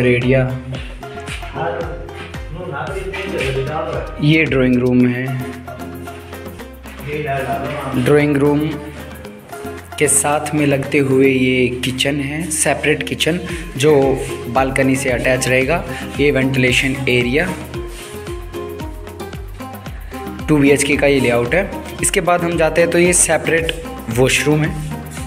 इधर एरिया। ये drawing room है। ड्राइंग रूम के साथ में लगते हुए ये किचन है, सेपरेट किचन जो बालकनी से अटैच रहेगा। ये वेंटिलेशन एरिया 2 BHK का ये लेआउट है। इसके बाद हम जाते हैं तो ये सेपरेट वॉशरूम है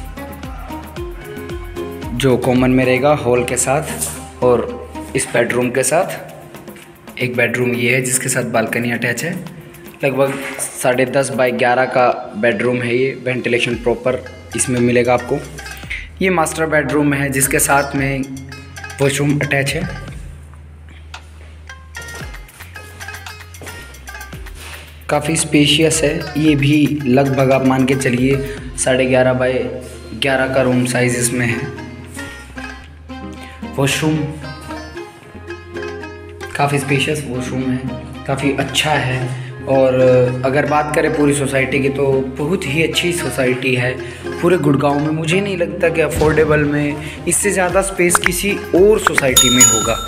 जो कॉमन में रहेगा हॉल के साथ और इस बेडरूम के साथ। एक बेडरूम ये है जिसके साथ बालकनी अटैच है। लगभग 10.5 बाई 11 का बेडरूम है ये। वेंटिलेशन प्रॉपर इसमें मिलेगा आपको। ये मास्टर बेडरूम है जिसके साथ में वॉशरूम अटैच है। काफ़ी स्पेशियस है। ये भी लगभग आप मान के चलिए 11.5 बाई 11 का रूम साइज इसमें है। वॉशरूम काफ़ी स्पेशियस वॉशरूम है, काफ़ी अच्छा है। और अगर बात करें पूरी सोसाइटी की तो बहुत ही अच्छी सोसाइटी है। पूरे गुड़गांव में मुझे नहीं लगता कि अफोर्डेबल में इससे ज़्यादा स्पेस किसी और सोसाइटी में होगा।